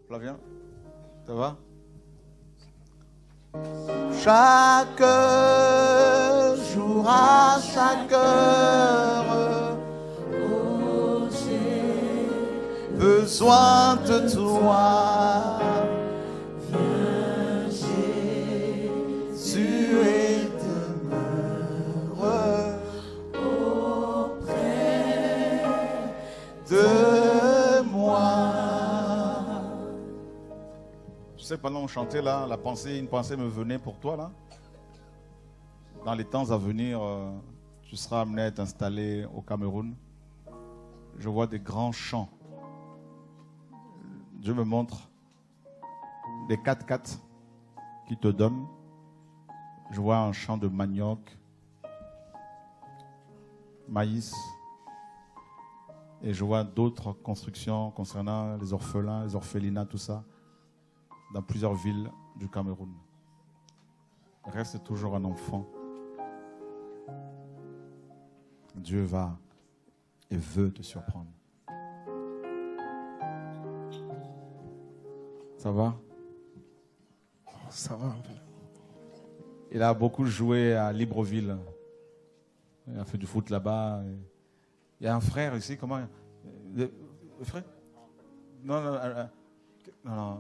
Flavien, ça va? Chaque jour à chaque heure, oh, j'ai besoin de toi. Viens, Jésus, et demeure auprès de moi. Tu sais, pendant qu'on chantait là, une pensée me venait pour toi là. Dans les temps à venir, tu seras amené à être installé au Cameroun. Je vois des grands champs. Dieu me montre des 4x4 qui te donnent. Je vois un champ de manioc, maïs. Et je vois d'autres constructions concernant les orphelins, les orphelinats, tout ça, dans plusieurs villes du Cameroun. Reste toujours un enfant. Dieu va et veut te surprendre. Ça va? Ça va. Il a beaucoup joué à Libreville. Il a fait du foot là-bas. Il y a un frère ici, comment? Le frère? Non, non, non.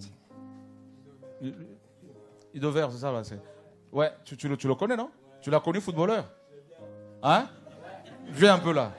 Idover, c'est ça là. Ouais, tu le connais, non? Tu l'as connu footballeur? Hein? Viens un peu là.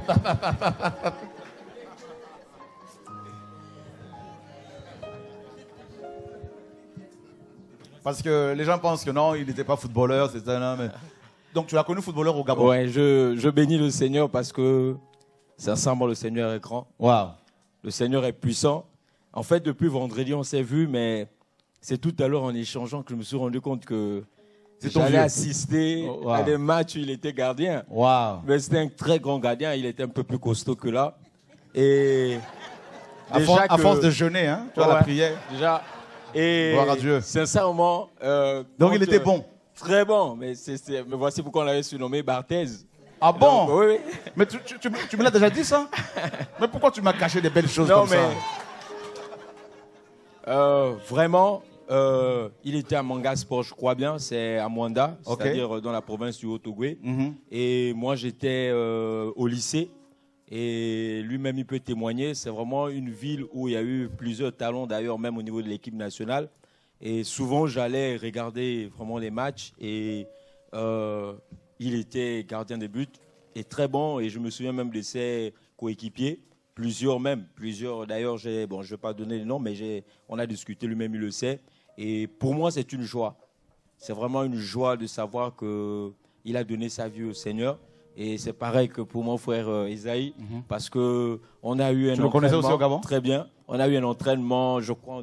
Parce que les gens pensent que non, il n'était pas footballeur, c'est ça. Mais... Donc tu l'as connu footballeur au Gabon? Ouais, je bénis le Seigneur parce que sincèrement le Seigneur est grand. Wow. Le Seigneur est puissant. En fait, depuis vendredi, on s'est vu, mais c'est tout à l'heure en échangeant que je me suis rendu compte que j'allais assister à des matchs où il était gardien. Wow. Mais c'était un très grand gardien, il était un peu plus costaud que là. Et à force de jeûner, hein, tu vois, la prière. Déjà. Et gloire à Dieu. Sincèrement. Donc il était bon. Très bon, mais voici pourquoi on l'avait surnommé Barthez. Ah bon? Donc, oui. Mais tu me l'as déjà dit ça? Mais pourquoi tu m'as caché des belles choses comme ça? Vraiment, il était à Manga Sport, je crois bien, c'est à Mwanda, c'est-à-dire dans la province du Haut-Ogooué. Et moi, j'étais au lycée. Et lui-même, il peut témoigner. C'est vraiment une ville où il y a eu plusieurs talents, d'ailleurs, même au niveau de l'équipe nationale. Et souvent, j'allais regarder vraiment les matchs. Et il était gardien de but et très bon. Et je me souviens même de ses coéquipiers. Plusieurs, d'ailleurs, je ne vais pas donner les noms, mais on a discuté, lui-même, il le sait. Et pour moi, c'est une joie. C'est vraiment une joie de savoir qu'il a donné sa vie au Seigneur. Et c'est pareil que pour mon frère Isaïe, parce qu'on a eu un entraînement. Tu le connaissais aussi au Gabon? Très bien. On a eu un entraînement, je crois, en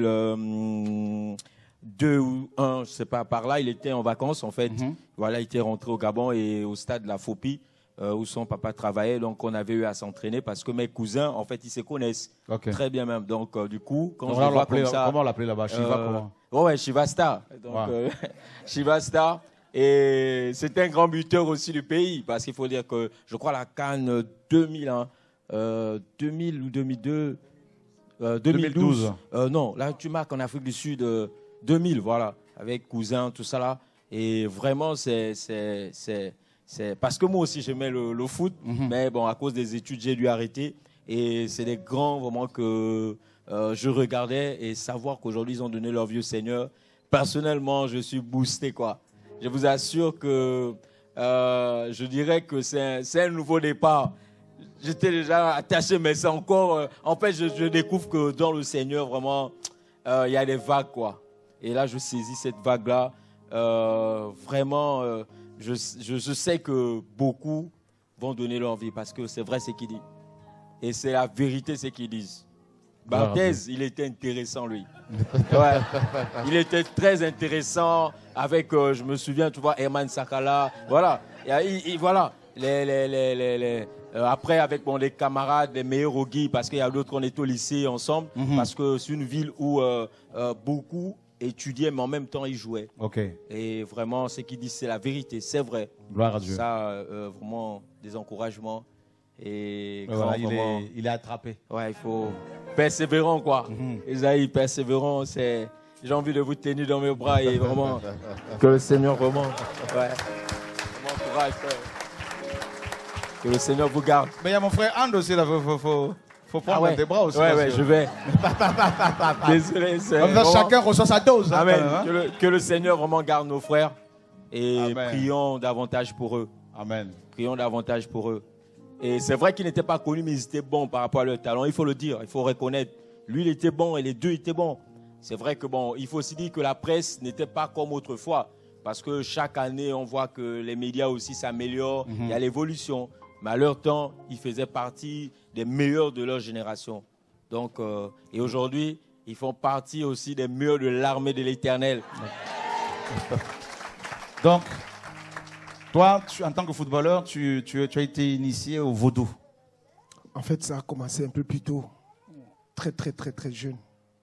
2002 ou 1, je ne sais pas, par là. Il était en vacances, en fait. Voilà, il était rentré au Gabon et au stade de la Fopi, où son papa travaillait. Donc, on avait eu à s'entraîner parce que mes cousins, en fait, ils se connaissent très bien même. Donc, du coup, quand je le vois comme ça... Comment on l'appelait là-bas? Shiva, comment? Ouais, Shiva Star. Donc, Shiva Star. Et c'était un grand buteur aussi du pays, parce qu'il faut dire que, je crois, la CAN 2000, 2000 ou 2002, 2012. Non, là, tu marques en Afrique du Sud 2000, voilà, avec Cousin, tout ça là. Et vraiment, c'est parce que moi aussi, j'aimais le foot, mais bon, à cause des études, j'ai dû arrêter. Et c'est des grands, vraiment, que je regardais et savoir qu'aujourd'hui, ils ont donné leur vieux Seigneur. Personnellement, je suis boosté, quoi. Je vous assure que je dirais que c'est un nouveau départ. J'étais déjà attaché, mais c'est encore... en fait, je découvre que dans le Seigneur, vraiment, il y a des vagues, quoi. Et là, je saisis cette vague-là. Vraiment, je sais que beaucoup vont donner leur vie parce que c'est vrai ce qu'ils disent. Et c'est la vérité ce qu'ils disent. Barthez, il était intéressant, lui. Ouais. Il était très intéressant avec, je me souviens, tu vois, Herman Sakala. Voilà. Voilà. Après, avec les camarades, les meilleurs au Guy, parce qu'il y a d'autres, on était au lycée ensemble, parce que c'est une ville où beaucoup étudiaient, mais en même temps, ils jouaient. Et vraiment, ce qu'ils disent, c'est la vérité, c'est vrai. Gloire à Dieu. Ça, vraiment, des encouragements. Et voilà, il est attrapé. Ouais, il faut persévérant, quoi. Esaïe, persévérant, c'est... J'ai envie de vous tenir dans mes bras et vraiment que le Seigneur vraiment... Ouais. Vraiment courage, frère. Que le Seigneur vous garde. Mais il y a mon frère Anne aussi, là. Faut prendre tes bras aussi. Ouais, je vais. Désolé, c'est... Comme ça, chacun reçoit sa dose. Amen. Hein, que le Seigneur vraiment garde nos frères. Et Amen. prions davantage pour eux. Amen. Prions davantage pour eux. Et c'est vrai qu'ils n'étaient pas connus, mais ils étaient bons par rapport à leur talent. Il faut le dire, il faut reconnaître. Lui, il était bon et les deux étaient bons. C'est vrai que bon, il faut aussi dire que la presse n'était pas comme autrefois. Parce que chaque année, on voit que les médias aussi s'améliorent. Il y a l'évolution. Mais à leur temps, ils faisaient partie des meilleurs de leur génération. Donc, et aujourd'hui, ils font partie aussi des meilleurs de l'armée de l'Éternel. Donc, toi, en tant que footballeur, tu as été initié au vaudou. En fait, ça a commencé un peu plus tôt. Très, très, très, très jeune.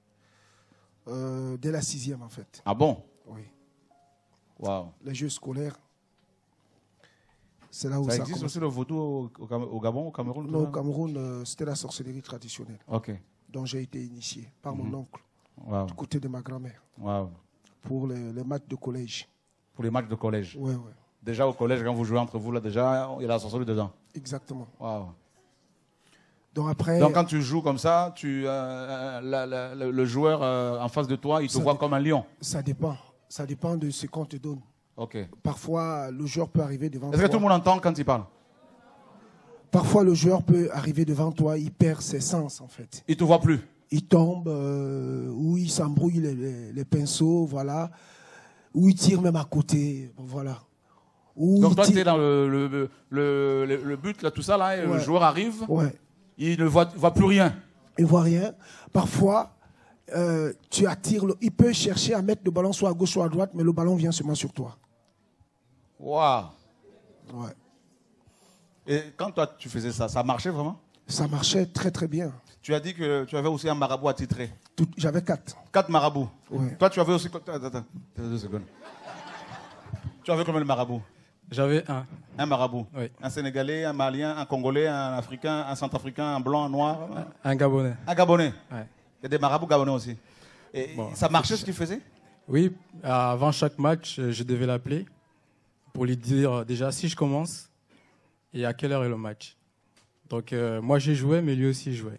Dès la 6e, en fait. Ah bon? Oui. Wow. Les jeux scolaires. C'est là où ça existe commence. aussi le vaudou au Gabon, au Cameroun? Non, au Cameroun, c'était la sorcellerie traditionnelle. Ok. Dont j'ai été initié par mon oncle, Wow. du côté de ma grand-mère, Wow. pour les matchs de collège. Pour les matchs de collège. Ouais, ouais. Déjà au collège, quand vous jouez entre vous, là, déjà, il y a la sorcellerie dedans. Exactement. Wow. Donc après... Donc quand tu joues comme ça, le joueur en face de toi, il te voit comme un lion. Ça dépend. Ça dépend de ce qu'on te donne. Ok. Parfois, le joueur peut arriver devant toi. Est-ce que tout le monde entend quand il parle? Parfois, le joueur peut arriver devant toi, il perd ses sens, en fait. Il ne te voit plus. Il tombe, ou il s'embrouille les pinceaux, voilà. Ou il tire même à côté, voilà. Ou Donc toi, tire... tu es dans le but, là, tout ça, là, et le joueur arrive, il ne voit plus rien. Il ne voit rien. Parfois, tu attires, il peut chercher à mettre le ballon soit à gauche, soit à droite, mais le ballon vient seulement sur toi. Waouh. Ouais. Et quand toi, tu faisais ça, ça marchait vraiment? Ça marchait très, très bien. Tu as dit que tu avais aussi un marabout attitré. J'avais 4. 4 marabouts. Ouais. Toi, tu avais aussi... Attends, 2 secondes. Tu avais combien de marabouts? J'avais un. Un marabout. Oui. Un Sénégalais, un Malien, un Congolais, un Africain, un Centrafricain, un Blanc, un Noir. Un Gabonais. Un Gabonais. Ouais. Il y a des marabouts gabonais aussi. Et Bon, ça marchait ce qu'il faisait? Oui, avant chaque match, je devais l'appeler pour lui dire déjà si je commence et à quelle heure est le match. Donc moi j'ai joué, mais lui aussi jouait.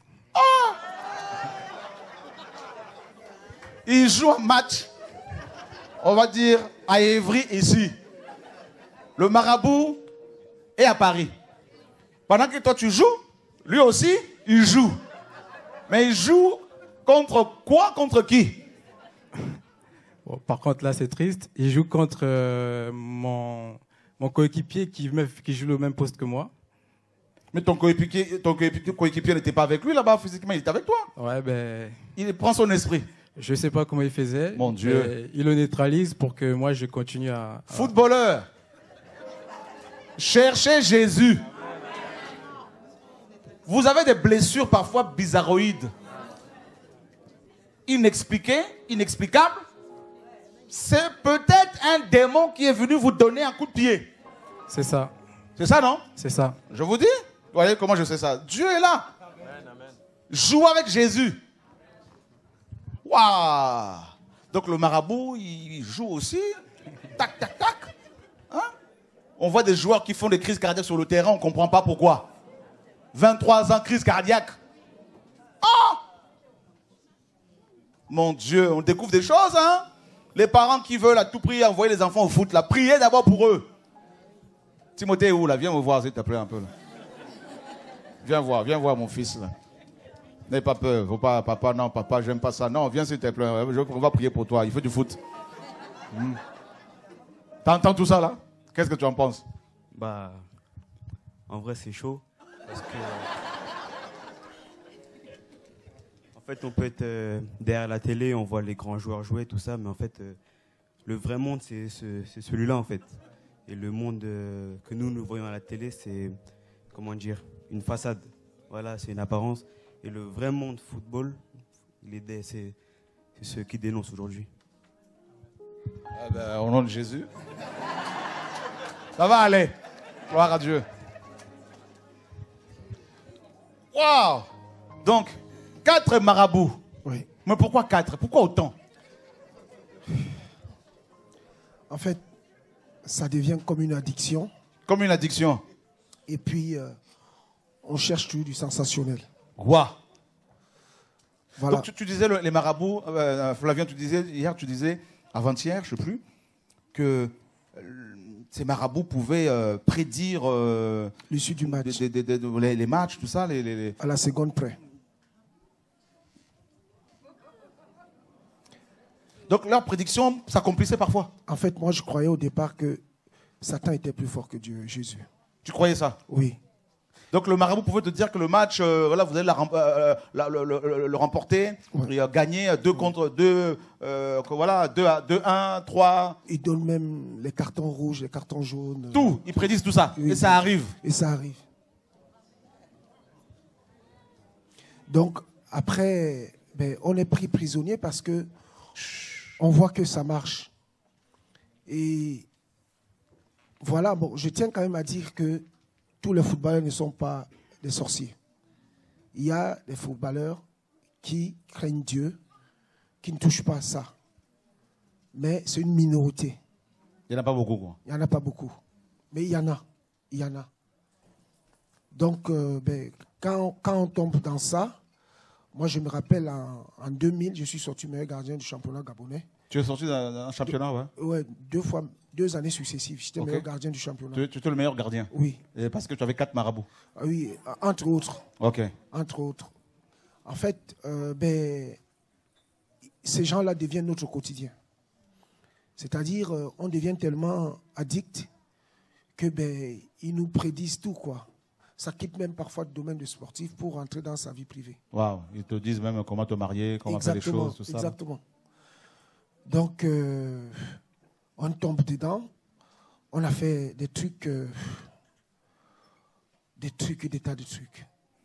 Il joue un match, on va dire, à Évry, ici. Le marabout est à Paris. Pendant que toi tu joues, lui aussi, il joue. Mais il joue contre quoi? Contre qui? Bon, par contre là c'est triste. Il joue contre mon coéquipier qui joue le même poste que moi. Mais ton coéquipier n'était pas avec lui là-bas physiquement, il était avec toi. Ouais, ben... Il prend son esprit. Je ne sais pas comment il faisait. Mon Dieu. Il le neutralise pour que moi je continue à... Footballeur, cherchez Jésus. Vous avez des blessures parfois bizarroïdes, inexpliquées, inexplicables. C'est peut-être un démon qui est venu vous donner un coup de pied. C'est ça. C'est ça, non? C'est ça. Je vous dis. Vous voyez comment je sais ça? Dieu est là. Amen. Joue avec Jésus. Waouh! Donc le marabout, il joue aussi. Tac, tac, tac. Hein? On voit des joueurs qui font des crises cardiaques sur le terrain, on ne comprend pas pourquoi. 23 ans, crise cardiaque. Oh! Mon Dieu, on découvre des choses, hein? Les parents qui veulent à tout prix envoyer les enfants au foot, là, priez d'abord pour eux. Timothée est où, là? Viens me voir, s'il te plaît, un peu, là. Viens voir mon fils, là. N'aie pas peur. Faut pas, papa, non, papa, j'aime pas ça. Non, viens, s'il te plaît. On va prier pour toi. Il faut du foot. T'entends tout ça, là? Qu'est-ce que tu en penses? Bah, en vrai, c'est chaud. Parce que... en fait, on peut être derrière la télé, on voit les grands joueurs jouer, tout ça. Mais en fait, le vrai monde, c'est celui-là, en fait. Et le monde que nous voyons à la télé, c'est, comment dire, une façade. Voilà, c'est une apparence. Et le vrai monde football, c'est ce qui dénonce aujourd'hui. Eh ben, au nom de Jésus. Ça va aller. Gloire à Dieu. Waouh! Donc, 4 marabouts. Oui. Mais pourquoi 4? Pourquoi autant? En fait, ça devient comme une addiction. Comme une addiction. Et puis, on cherche toujours du sensationnel. Wow. Voilà. Donc tu disais les marabouts, Flavien, hier tu disais, avant-hier, je ne sais plus, que ces marabouts pouvaient prédire l'issue du match. Les matchs, tout ça. À la seconde près. Donc leur prédiction s'accomplissait parfois. En fait, moi je croyais au départ que Satan était plus fort que Dieu, Jésus. Tu croyais ça? Oui. Donc le marabout pouvait te dire que le match, voilà, vous allez le remporter, Oui. et gagner 2 contre 2, voilà, 2-1, 3. Ils donnent même les cartons rouges, les cartons jaunes. Tout, ils prédisent tout ça. Oui. Et ça arrive. Et ça arrive. Donc, après, on est pris prisonnier parce que on voit que ça marche. Et voilà, bon, je tiens quand même à dire que tous les footballeurs ne sont pas des sorciers. Il y a des footballeurs qui craignent Dieu, qui ne touchent pas à ça. Mais c'est une minorité. Il n'y en a pas beaucoup, quoi. Il n'y en a pas beaucoup. Mais il y en a. Il y en a. Donc, quand on tombe dans ça, moi je me rappelle en 2000, je suis sorti meilleur gardien du championnat gabonais. Tu es sorti d'un championnat, ouais? Ouais, 2 années successives. J'étais meilleur gardien du championnat. Tu étais le meilleur gardien? Oui. Et parce que tu avais 4 marabouts? Oui, entre autres. Ok. Entre autres. En fait, ces gens-là deviennent notre quotidien. C'est-à-dire, on devient tellement addict que ils nous prédisent tout, quoi. Ça quitte même parfois le domaine de sportif pour rentrer dans sa vie privée. Waouh, ils te disent même comment te marier, comment faire les choses, tout ça. Exactement. Donc, on tombe dedans. On a fait des trucs et des tas de trucs.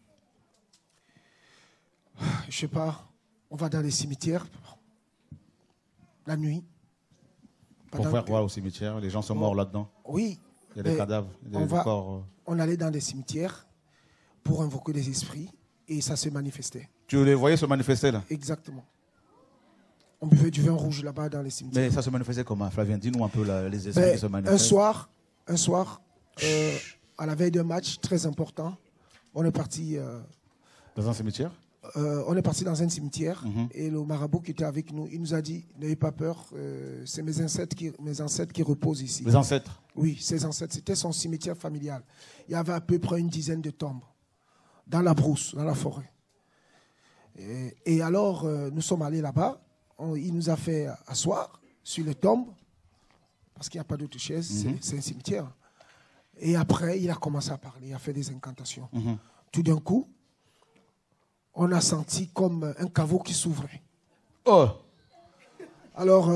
Je sais pas, on va dans les cimetières la nuit. Pour faire quoi au cimetière? Les gens sont morts là-dedans? Oui. Il y a des cadavres, des corps. On allait dans des cimetières pour invoquer des esprits et ça se manifestait. Tu les voyais se manifester là? Exactement. On buvait du vin rouge là-bas dans les cimetières. Mais ça se manifestait comment, Flavien? Dis-nous un peu les esprits qui se manifestent. Un soir, à la veille d'un match très important, on est parti... dans un cimetière? On est parti dans un cimetière et le marabout qui était avec nous, il nous a dit, n'ayez pas peur, c'est mes ancêtres qui reposent ici. Les ancêtres? Oui, ses ancêtres. C'était son cimetière familial. Il y avait à peu près une dizaine de tombes dans la brousse, dans la forêt. Et alors, nous sommes allés là-bas. Il nous a fait asseoir sur les tombes parce qu'il n'y a pas d'autre chaise, c'est un cimetière. Et après, il a commencé à parler, il a fait des incantations. Tout d'un coup, on a senti comme un caveau qui s'ouvrait. Oh! Alors,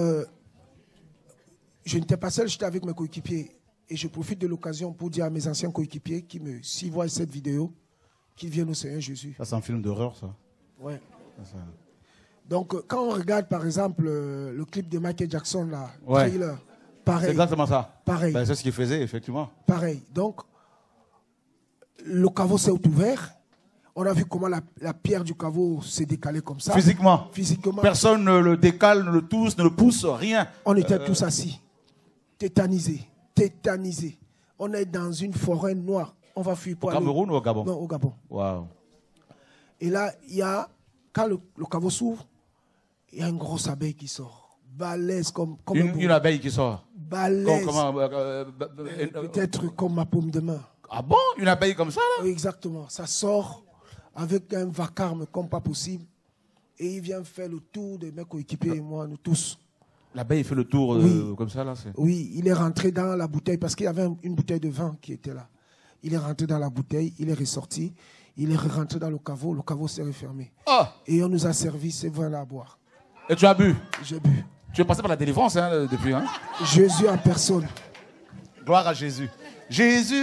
je n'étais pas seul, j'étais avec mes coéquipiers. Et je profite de l'occasion pour dire à mes anciens coéquipiers s'ils voient cette vidéo, qu'ils viennent au Seigneur Jésus. Ça, c'est un film d'horreur, ça. Ouais. Ça. Donc, quand on regarde, par exemple, le clip de Michael Jackson, là, ouais. Thriller, pareil. C'est exactement ça. Pareil. C'est ce qu'il faisait, effectivement. Pareil. Donc, le caveau s'est ouvert. On a vu comment la pierre du caveau s'est décalée comme ça. Physiquement. Physiquement. Personne ne le décale, ne le touche, ne le pousse, rien. On était tous assis, tétanisés. On est dans une forêt noire. On va fuir pour aller... Au Cameroun ou au Gabon? Non, au Gabon. Waouh. Et là, quand le caveau s'ouvre, il y a une grosse abeille qui sort. Balèze comme une abeille qui sort. Balèze. Peut-être comme ma paume de main. Ah bon? Une abeille comme ça, là? Oui, exactement. Ça sort avec un vacarme comme pas possible. Et il vient faire le tour de mes coéquipiers et moi, nous tous. L'abeille fait le tour comme ça, là? Oui, il est rentré dans la bouteille parce qu'il y avait une bouteille de vin qui était là. Il est rentré dans la bouteille, il est ressorti, il est rentré dans le caveau s'est refermé. Oh! Et on nous a servi ces vins-là à boire. Et tu as bu? J'ai bu. Tu es passé par la délivrance depuis, hein? Jésus en personne. Gloire à Jésus. Jésus,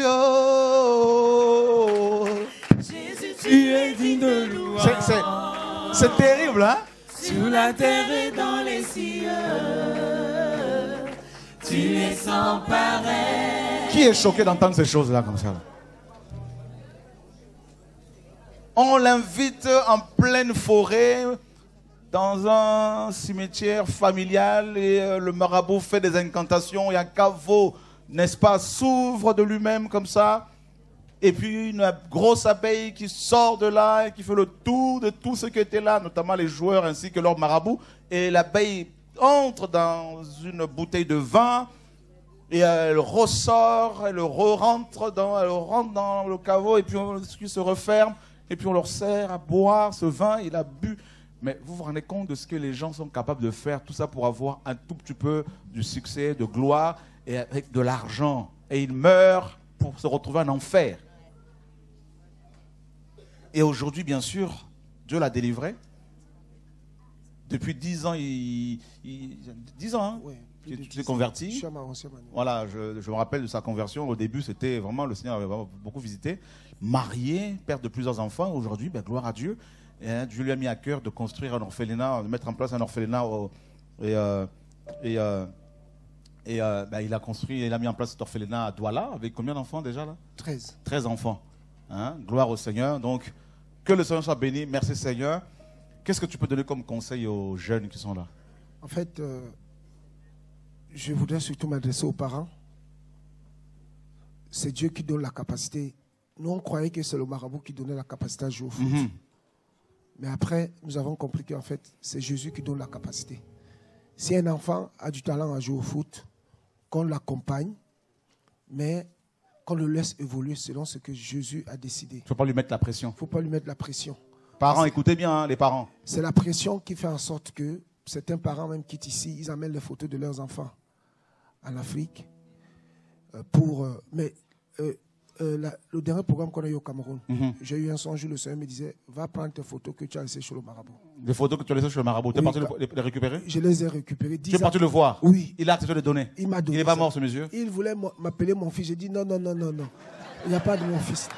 oh! Jésus, tu es digne de louange. C'est terrible, hein? Sur la terre et dans les cieux, tu es sans pareil. Qui est choqué d'entendre ces choses-là comme ça? On l'invite en pleine forêt, dans un cimetière familial, et le marabout fait des incantations, et un caveau, n'est-ce pas, s'ouvre de lui-même comme ça. Et puis une grosse abeille qui sort de là et qui fait le tour de tout ce qui était là, notamment les joueurs ainsi que leur marabout. Et l'abeille entre dans une bouteille de vin et elle ressort, elle rentre dans le caveau et puis on se referme et puis on leur sert à boire ce vin, il a bu. Mais vous vous rendez compte de ce que les gens sont capables de faire, tout ça pour avoir un tout petit peu du succès, de gloire et avec de l'argent. Et ils meurent pour se retrouver en enfer. Et aujourd'hui, bien sûr, Dieu l'a délivré. Depuis 10 ans, 10 ans, hein, Oui, tu t'es converti. Voilà, je me rappelle de sa conversion. Au début, c'était vraiment, le Seigneur avait vraiment beaucoup visité. Marié, père de plusieurs enfants. Aujourd'hui, ben, gloire à Dieu. Et, hein, Dieu lui a mis à cœur de construire un orphelinat, de mettre en place un orphelinat. Ben, il a mis en place cet orphelinat à Douala. Avec combien d'enfants déjà là? 13. 13 enfants. Hein? Gloire au Seigneur. Donc, que le Seigneur soit béni. Merci Seigneur. Qu'est-ce que tu peux donner comme conseil aux jeunes qui sont là? En fait, je voudrais surtout m'adresser aux parents. C'est Dieu qui donne la capacité. Nous, on croyait que c'est le marabout qui donnait la capacité à jouer au foot. Mais après, nous avons compris qu'en fait, c'est Jésus qui donne la capacité. Si un enfant a du talent à jouer au foot, qu'on l'accompagne, mais qu'on le laisse évoluer selon ce que Jésus a décidé. Il ne faut pas lui mettre la pression. Il ne faut pas lui mettre la pression. Parents, écoutez bien, hein, les parents. C'est la pression qui fait en sorte que certains parents même quittent ici, ils amènent les photos de leurs enfants en Afrique. Le dernier programme qu'on a eu au Cameroun, j'ai eu un songe où le Seigneur me disait, va prendre tes photos que tu as laissées chez le marabout. Les photos que tu as laissées chez le marabout, tu es parti les récupérer? Je les ai récupérées. Tu es parti le voir? Oui. Il a accepté de les donner? Il m'a donné. Il n'est pas mort, ce monsieur? Il voulait m'appeler mon fils. J'ai dit non. Il n'y a pas de mon fils.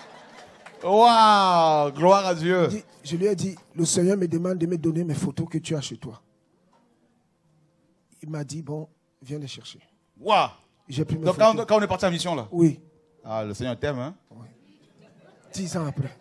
Waouh! Gloire à Dieu. Je lui ai dit, le Seigneur me demande de me donner mes photos que tu as chez toi. Il m'a dit, bon, viens les chercher. Waouh! Donc quand on est parti en mission là? Oui. Ah, le Seigneur t'aime, hein? Oui. 10 ans après.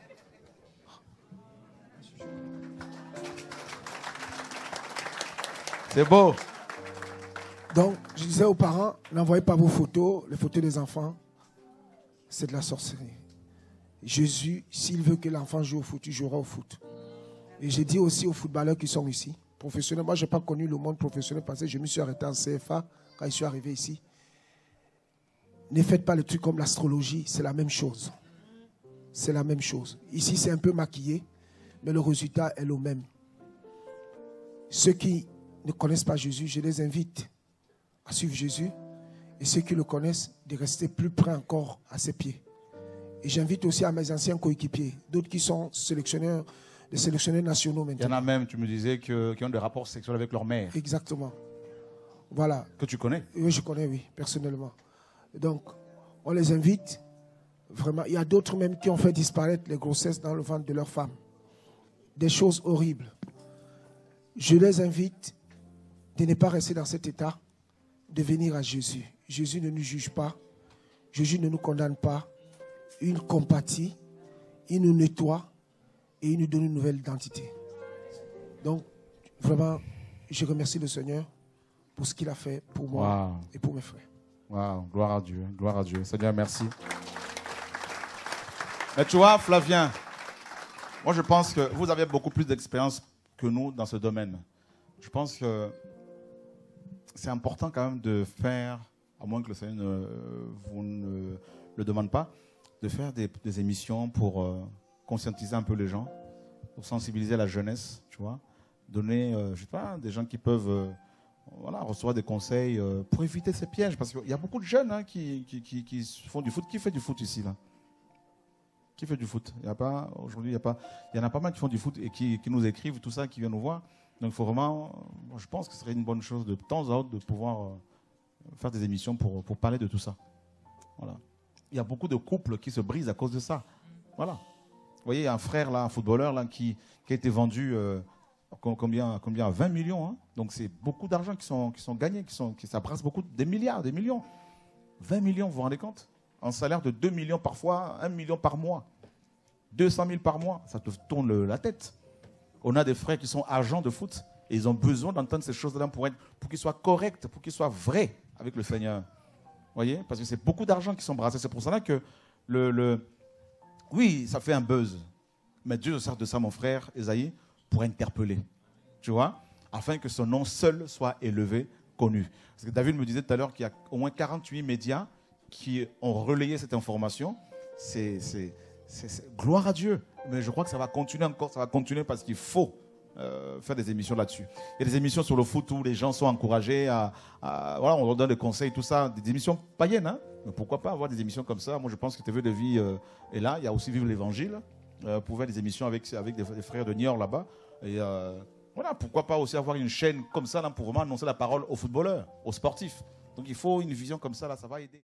C'est beau. Donc, je disais aux parents, n'envoyez pas vos photos, les photos des enfants. C'est de la sorcellerie. Jésus, s'il veut que l'enfant joue au foot, il jouera au foot. Et j'ai dit aussi aux footballeurs qui sont ici, professionnels. Moi, je n'ai pas connu le monde professionnel parce que je me suis arrêté en CFA quand je suis arrivé ici. Ne faites pas le truc comme l'astrologie, c'est la même chose. C'est la même chose. Ici, c'est un peu maquillé, mais le résultat est le même. Ceux qui ne connaissent pas Jésus, je les invite à suivre Jésus. Et ceux qui le connaissent, de rester plus près encore à ses pieds. Et j'invite aussi à mes anciens coéquipiers, d'autres qui sont des sélectionneurs nationaux maintenant. Il y en a même, tu me disais, qui ont des rapports sexuels avec leur mère. Exactement. Voilà. Que tu connais? Oui, je connais, oui, personnellement. Donc, on les invite. Vraiment, il y a d'autres même qui ont fait disparaître les grossesses dans le ventre de leurs femmes. Des choses horribles. Je les invite de ne pas rester dans cet état, de venir à Jésus. Jésus ne nous juge pas. Jésus ne nous condamne pas. Il compatit, il nous nettoie et il nous donne une nouvelle identité. Donc, vraiment, je remercie le Seigneur pour ce qu'il a fait pour moi et pour mes frères. Wow, gloire à Dieu, gloire à Dieu. Seigneur, merci. Mais tu vois, Flavien, moi je pense que vous avez beaucoup plus d'expérience que nous dans ce domaine. Je pense que c'est important quand même de faire, à moins que le Seigneur vous ne le demande pas, de faire des émissions pour conscientiser un peu les gens, pour sensibiliser la jeunesse, tu vois, donner, je sais pas, des gens qui peuvent recevoir des conseils pour éviter ces pièges, parce qu'il y a beaucoup de jeunes hein, qui font du foot. Qui fait du foot ici là? Qui fait du foot? Aujourd'hui, il y en a pas mal qui font du foot et qui nous écrivent tout ça, qui viennent nous voir. Donc il faut vraiment, je pense que ce serait une bonne chose de temps à autre de pouvoir faire des émissions pour parler de tout ça. Voilà. Il y a beaucoup de couples qui se brisent à cause de ça. Voilà. Vous voyez, il y a un frère, là, un footballeur là, qui a été vendu combien 20 millions. Hein. Donc c'est beaucoup d'argent qui sont gagnés, ça brasse beaucoup, des milliards, des millions. 20 millions, vous vous rendez compte? Un salaire de 2 millions parfois, 1 million par mois. 200 000 par mois, ça te tourne la tête. On a des frères qui sont agents de foot et ils ont besoin d'entendre ces choses-là pour qu'ils soient corrects, pour qu'ils soient vrais avec le Seigneur. Vous voyez? Parce que c'est beaucoup d'argent qui sont brassés. C'est pour cela que oui, ça fait un buzz. Mais Dieu se sert de ça, mon frère Esaïe, pour interpeller. Tu vois? Afin que son nom seul soit élevé, connu. Parce que David me disait tout à l'heure qu'il y a au moins 48 médias qui ont relayé cette information. C'est gloire à Dieu. Mais je crois que ça va continuer encore, ça va continuer parce qu'il faut faire des émissions là-dessus. Il y a des émissions sur le foot où les gens sont encouragés voilà, on leur donne des conseils, tout ça, des émissions païennes, hein. Mais pourquoi pas avoir des émissions comme ça? Moi, je pense que TV de vie est là. Il y a aussi Vivre l'Évangile, pour faire des émissions avec des frères de Niort là-bas. Et voilà, pourquoi pas aussi avoir une chaîne comme ça là, pour vraiment annoncer la parole aux footballeurs, aux sportifs. Donc il faut une vision comme ça, là, ça va aider.